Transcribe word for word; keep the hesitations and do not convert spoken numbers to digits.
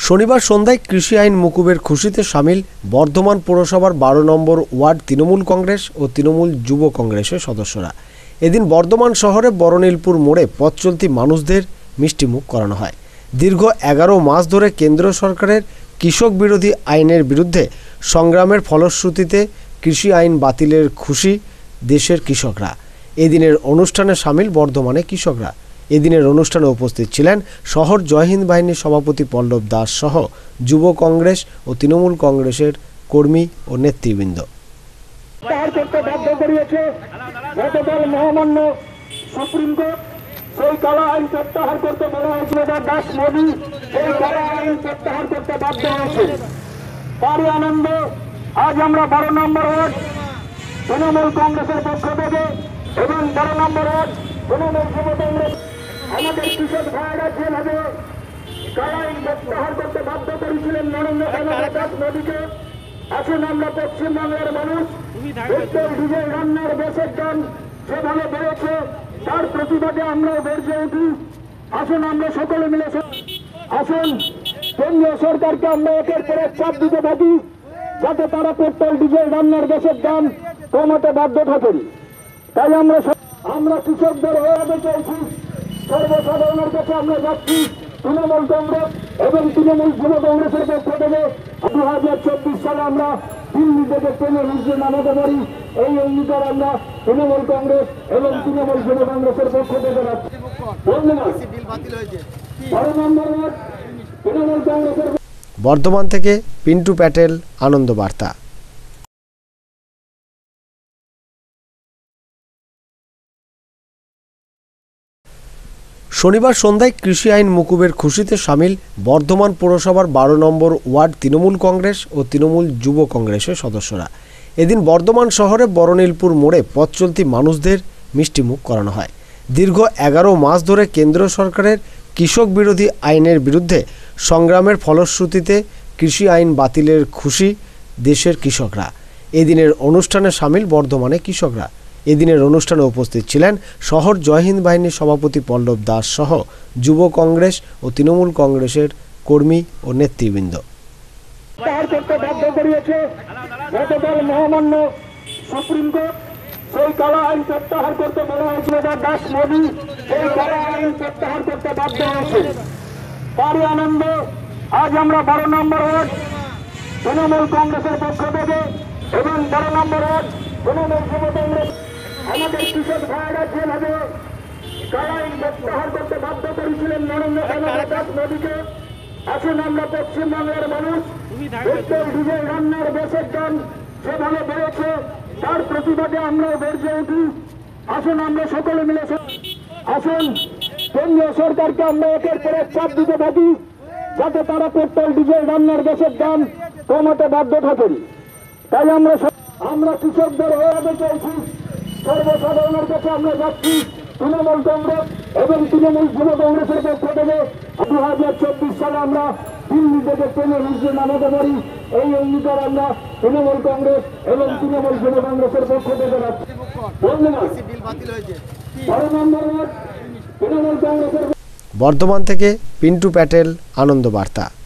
শনিবার সন্ধ্যায় কৃষি আইন মকুবের খুশিতে সামিল বর্ধমান পৌরসভার বারো নম্বর ওয়ার্ড তৃণমূল কংগ্রেস ও তৃণমূল যুব কংগ্রেসের সদস্যরা। এদিন বর্ধমান শহরে বড়নীলপুর মোড়ে পথ চলতি মানুষদের মিষ্টিমুখ করানো হয়। দীর্ঘ এগারো মাস ধরে কেন্দ্র সরকারের কৃষক বিরোধী আইনের বিরুদ্ধে সংগ্রামের ফলশ্রুতিতে কৃষি আইন বাতিলের খুশি দেশের কৃষকরা। এদিনের অনুষ্ঠানে সামিল বর্ধমানে কৃষকরা। এদিনের অনুষ্ঠানে উপস্থিত ছিলেন শহর জয়হিন্দ বাহিনীর সভাপতি পল্লব দাস সহ যুব কংগ্রেস ও তৃণমূল কংগ্রেসের কর্মী ও নেতৃবৃন্দ। সেই কালা আইন প্রত্যাহার করতে বলা হয়েছিল দাস মোদী এই কালা আইন প্রত্যাহার করতে বাধ্য হয়েছে। তারই আনন্দ আজ আমরা বারো নম্বর ওয়ার্ড তৃণমূল কংগ্রেসের পক্ষ থেকে এবং বারো নম্বর ওয়ার্ড তৃণমূল যুব কংগ্রেস আমাদের কৃষক ভাইরা যেভাবে কালা আইন প্রত্যাহার করতে বাধ্য করেছিলেন নরেন্দ্র দাস মোদীকে, আসুন আমরা পশ্চিমবাংলার মানুষ পেট্রোল ডিজেল রান্নার গ্যাসের দাম যেভাবে বেড়েছে তার প্রতিবাদে আমরাও গর্জে উঠি। আসুন আমরা সকলে মিলে আসুন কেন্দ্রীয় সরকারকে আমরা একের পর এক চাপ দিতে থাকি যাতে তারা পেট্রোল ডিজেল রান্নার গ্যাসের দাম কমাতে বাধ্য থাকেন। তাই আমরা আমরা কৃষকদের হয়ে চাইছি, সর্বসাধারণের কাছে আমরা যাচ্ছি। তৃণমূল কংগ্রেস এবং তৃণমূল যুব কংগ্রেসের পক্ষ থেকে দু হাজার চব্বিশ সালে আমরা দিল্লি থেকে ট্রেনে নিচে নামাতে পারি এই অঙ্গীকার আমরা তৃণমূল কংগ্রেস এবং তৃণমূল যুব কংগ্রেসের পক্ষ থেকে রাখছি। তৃণমূল কংগ্রেসের বর্ধমান থেকে পিন্টু প্যাটেল, আনন্দ বার্তা। শনিবার সন্ধ্যায় কৃষি আইন মকুবের খুশিতে সামিল বর্ধমান পৌরসভার বারো নম্বর ওয়ার্ড তৃণমূল কংগ্রেস ও তৃণমূল যুব কংগ্রেসের সদস্যরা। এদিন বর্ধমান শহরে বড়নীলপুর মোড়ে পথ চলতি মানুষদের মিষ্টিমুখ করানো হয়। দীর্ঘ এগারো মাস ধরে কেন্দ্র সরকারের কৃষক বিরোধী আইনের বিরুদ্ধে সংগ্রামের ফলশ্রুতিতে কৃষি আইন বাতিলের খুশি দেশের কৃষকরা। এদিনের অনুষ্ঠানে সামিল বর্ধমানে কৃষকরা। এদিনের অনুষ্ঠানে উপস্থিত ছিলেন শহর জয়হিন্দ বাহিনীর সভাপতি পল্লব দাস সহ যুব কংগ্রেস ও তৃণমূল কংগ্রেসের কর্মী ও নেতৃবৃন্দ। মহামান্য সুপ্রিম কোর্ট সেই কালা আইন প্রত্যাহার করতে বলা হয়েছিল দাস মোদী এই কালা আইন প্রত্যাহার করতে বাধ্য হয়েছে। তারই আনন্দ আজ আমরা বারো নম্বর ওয়ার্ড তৃণমূল কংগ্রেসের পক্ষ থেকে এবং বারো নম্বর ওয়ার্ড তৃণমূল যুব কংগ্রেস আমাদের কৃষক ভাইরা যেভাবে কালা আইন প্রত্যাহার করতে বাধ্য করেছিলেন নরেন্দ্র দাস মোদীকে, আসুন আমরা পশ্চিমবাংলার মানুষ পেট্রোল ডিজেল রান্নার গ্যাসের দাম যেভাবে বেড়েছে তার প্রতিবাদে আমরাও গর্জে উঠি। আসুন আমরা সকলে মিলে আসুন কেন্দ্রীয় সরকারকে আমরা একের পর এক চাপ দিতে থাকি যাতে তারা পেট্রোল ডিজেল রান্নার গ্যাসের দাম কমাতে বাধ্য থাকেন। তাই আমরা আমরা কৃষকদের হয়ে চাইছি, সর্বসাধারণের কাছে আমরা যাচ্ছি। তৃণমূল কংগ্রেস এবং তৃণমূল যুব কংগ্রেসের পক্ষ থেকে দু হাজার চব্বিশ সালে আমরা দিল্লি থেকে ট্রেনে নিচে নামাতে পারি এই অঙ্গীকার আমরা তৃণমূল কংগ্রেস এবং তৃণমূল যুব কংগ্রেসের পক্ষ থেকে রাখছি। বর্ধমান থেকে পিন্টু প্যাটেল, আনন্দ বার্তা।